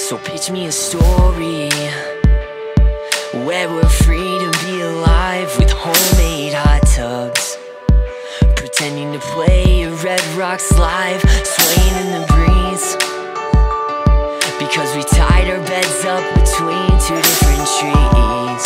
So pitch me a story where we're free to be alive, with homemade hot tubs, pretending to play a Red Rocks live, swaying in the breeze, because we tied our beds up between two different trees.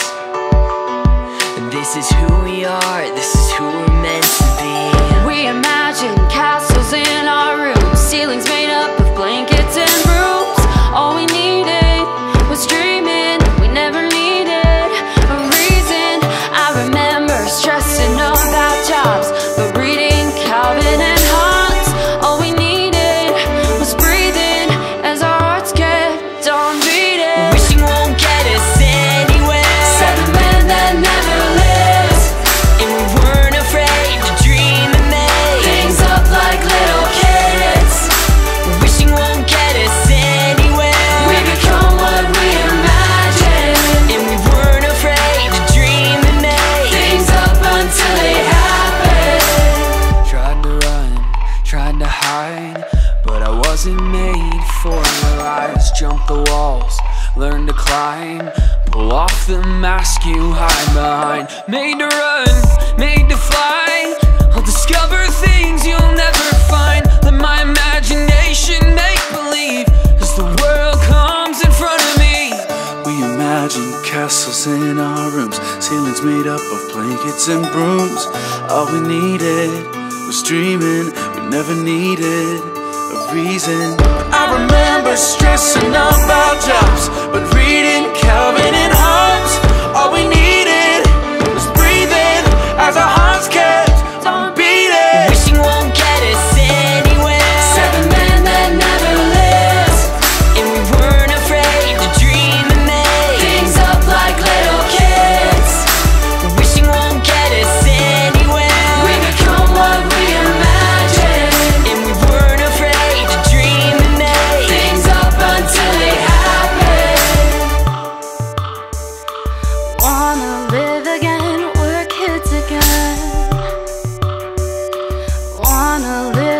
And this is who we are, this is who we're meant to be. We imagine castles in our rooms, ceilings made up of blankets and brooms. All we needed was dreaming, we never needed a reason. I remember stressing about jobs, but reading Calvin and Hobbes. All we needed was breathing as our hearts kept on beating. Wishing won't get us anywhere, Said the man that never lives, and we weren't afraid to dream and make things up like little kids. Wishing won't get us anywhere, We become what we imagine, and we weren't afraid to dream and make things up until they happen. Tried to run, tried to hide, but I wasn't made for your eyes. Jump the walls, learn to climb, pull off the mask you hide behind. Made to run, made to fly, I'll discover things you'll never find. Let my imagination make believe as the world comes in front of me. We imagined castles in our rooms, ceilings made up of blankets and brooms. All we needed was dreaming, we never needed a reason. I remember stressing about jobs, but reading Calvin and Hobbes. All we needed was breathing as our hearts kept on beating. Wishing won't get us anywhere, Said the man that never lives, and we weren't afraid to dream and make things up like little kids. Wishing won't get us anywhere, We become what we imagine, and we weren't afraid to dream and make things up until they happen. Wanna live again, we're kids again. Wanna live